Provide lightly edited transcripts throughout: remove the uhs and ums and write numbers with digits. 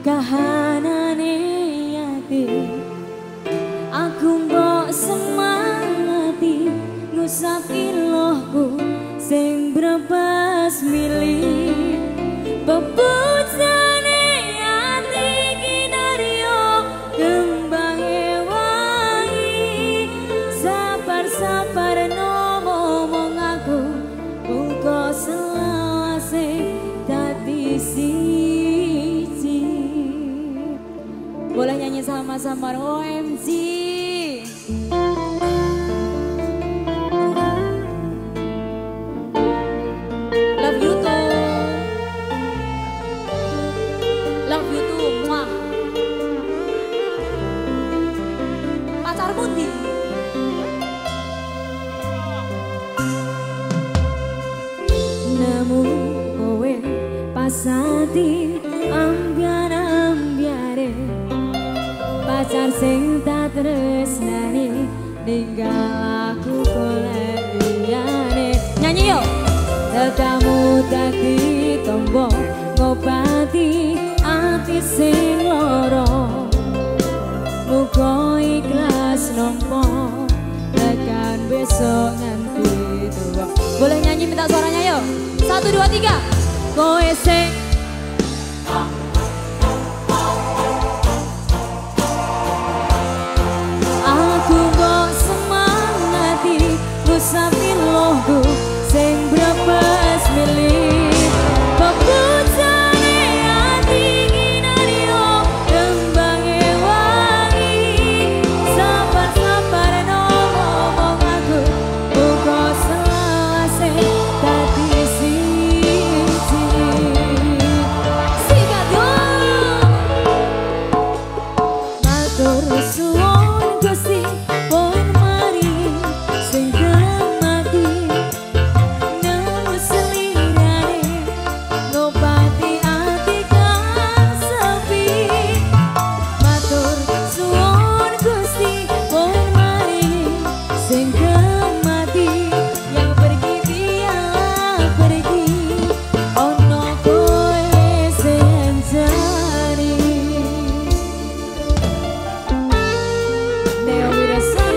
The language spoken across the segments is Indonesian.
kahanane ati aku mbok semangati ngusapi lohku sing brebes milih bebutane ati kinaryo kembange wangi sabar-sabar ngomong aku muga selawase dadi siji. Boleh nyanyi sama-sama OMG. Love you too. Love you too. Muah. Pacarmu di. Namun kowe pasati ambiar-ambiare pacar sing tak tresnani ninggal aku golek liyane. Nyanyi yo. Tetamu dadi tombo ngobati ati sing loro muga ikhlas nompo tekan besok nganti tua. Boleh nyanyi minta suaranya yo. 1, 2, 3. Kowe sing aku mbok semangati ngusapi lohku sing brebes milih bebutane ati kinaryo kembange wangi sabar-sabar ngomong aku muga selawase dadi siji. Sikat yo matur suwun Gusti pun mari sing mati nemu selirane ngobati ati kang sepi. Matur suwun Gusti pun mari sing mati yang pergi biarlah pergi ono kowe sing jari. Neo Wirasari.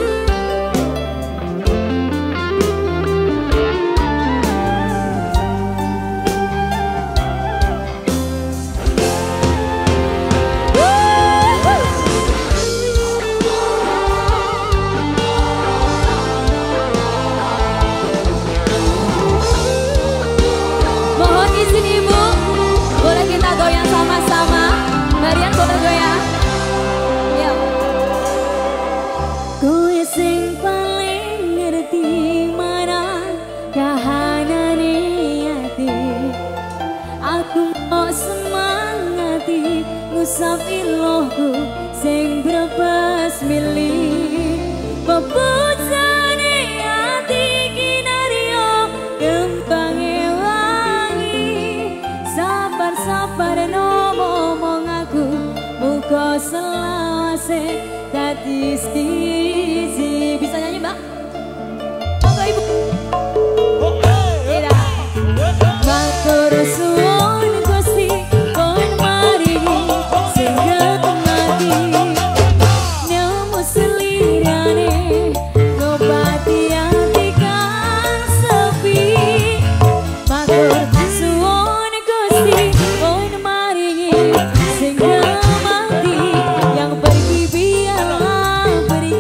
Mohon izin ibu, boleh kita goyang sama-sama. Marian boleh goyang. Ya. Kowe sing paling ngerti mana kahanane ati aku mau semangati ngusapi lohku sing brebes milih bebutane ati kinaryo kembange wangi sabar-sabar ngomong aku muga selawase dadi siji. Bisa nyanyi mbak? Monggo ibu. Iya. Matur suwun Gusti pun mari sing mati nemu selirane ngobati ati kang sepi. Matur suwun Gusti pun mari sing mati yang pergi biarlah pergi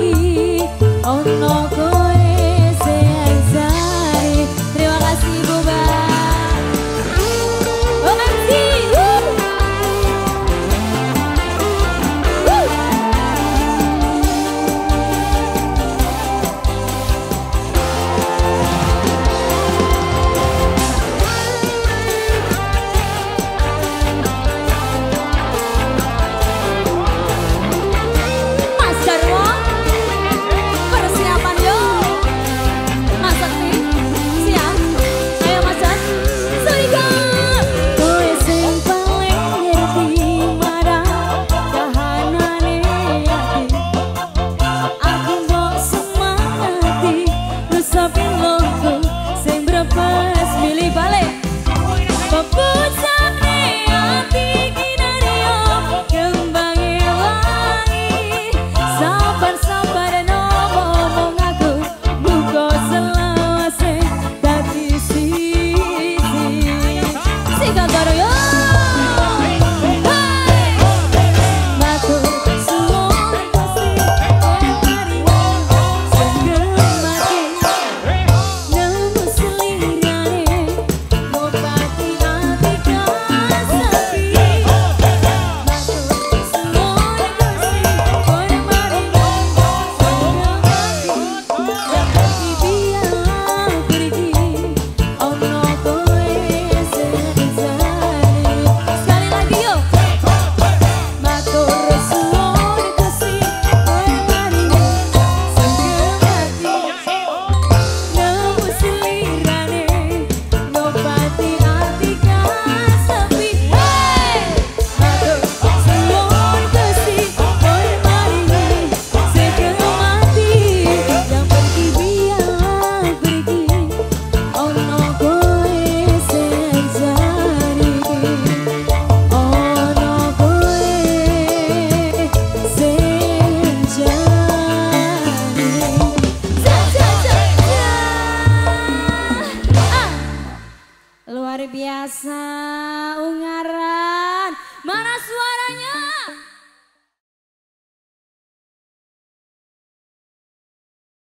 Aku